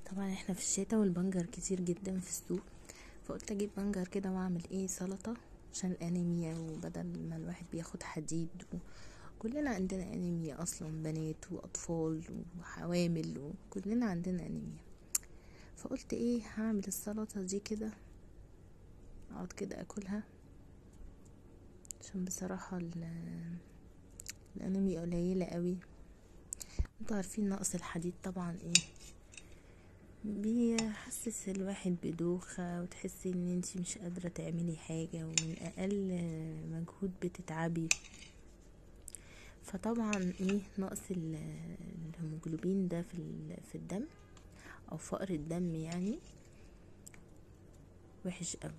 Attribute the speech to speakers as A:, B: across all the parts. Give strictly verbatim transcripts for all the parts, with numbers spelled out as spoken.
A: طبعا احنا في الشتاء والبنجر كتير جدا في السوق، فقلت اجيب بنجر كده واعمل ايه سلطة عشان الانيميا، وبدل ما الواحد بياخد حديد. وكلنا عندنا انيميا اصلا، بنات واطفال وحوامل، وكلنا عندنا انيميا. فقلت ايه هعمل السلطة دي كده اقعد كده اكلها، عشان بصراحة الانيميا قليلة قوي. انتوا عارفين نقص الحديد طبعا ايه بيحسس الواحد بدوخة، وتحسي ان انتي مش قادرة تعملي حاجة، ومن اقل مجهود بتتعبي. فطبعا ايه نقص الهيموجلوبين ده في في الدم او فقر الدم يعني وحش قوي.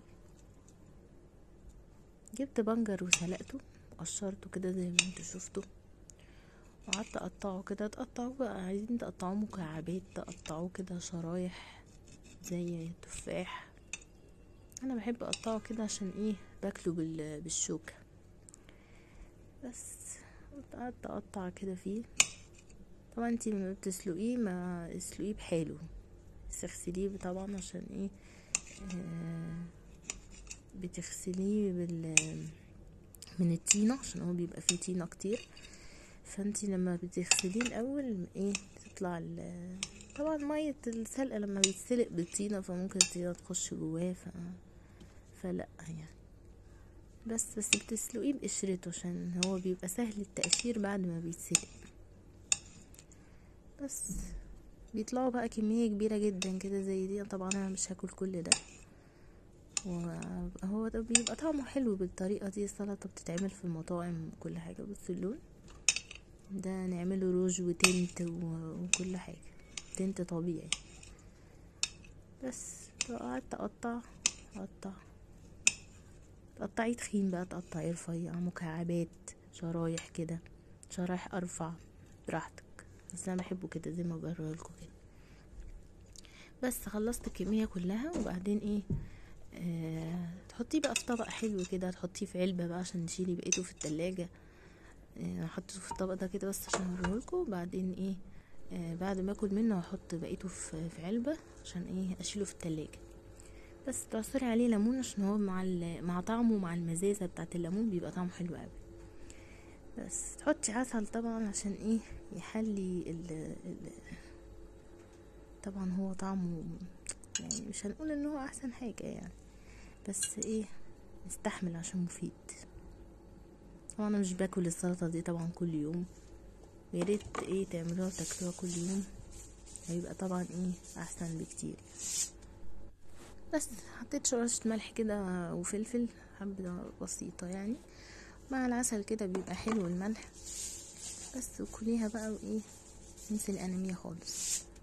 A: جبت بنجر وسلقته وقشرته كده زي ما انتوا شفتوا، وقعدت اقطعه كده. تقطعوه بقى، عايزين تقطعوه مكعبات تقطعوه كده شرايح زي تفاح. انا بحب اقطعه كده عشان ايه باكله بالشوكة بس. قعدت اقطع كده فيه. طبعا انتي لما بتسلقيه ما اسلقيه بحاله، تغسليه طبعا عشان ايه آه بتغسليه بال من الطينة، عشان هو بيبقى فيه طينة كتير. فانتي لما بتغسليه الاول ايه تطلع طبعا مية السلقة لما بيتسلق بالطينة، فممكن الطينة تخش جواه ف... فلا يعني بس بس بتسلقيه بقشرته عشان هو بيبقى سهل التقشير بعد ما بيتسلق. بس بيطلعوا بقى كمية كبيرة جدا كده زي دي. طبعا انا مش هاكل كل ده، وهو ده بيبقى طعمه حلو بالطريقة دي. السلطة بتتعمل في المطاعم وكل حاجة. بص اللون ده نعمله روج وتنت وكل حاجة، تنت طبيعي. بس قعدت اقطع اقطع تقطعي تخين بقى، تقطعي رفيع، مكعبات، شرايح كده، شرايح ارفع براحتك، بس انا بحبه كده زي ما بوريلكوا كده. بس خلصت الكمية كلها، وبعدين ايه آه تحطيه بقى في طبق حلو كده، تحطيه في علبة بقى عشان تشيلي بقيته في التلاجة. آه حطيته في الطبق ده كده بس عشان اوريهولكوا. وبعدين ايه آه بعد ما اكل منه هحط بقيته في, في علبة عشان ايه اشيله في التلاجة. بس تعصري عليه ليمون عشان هو مع مع طعمه مع المزازة بتاعت الليمون بيبقى طعمه حلو قوي. بس تحطي عسل طبعا عشان ايه يحلي ال ال طبعا هو طعمه يعني مش هنقول ان هو احسن حاجة يعني، بس ايه نستحمل عشان مفيد. طبعا انا مش باكل السلطة دي طبعا كل يوم، وياريت ايه تعملوها وتاكلوها كل يوم، هيبقى طبعا ايه احسن بكتير. بس حطيت شرشة ملح كده وفلفل حبة بسيطة يعني مع العسل كده بيبقى حلو الملح. بس وكليها بقى وايه ننسي الانيميا خالص.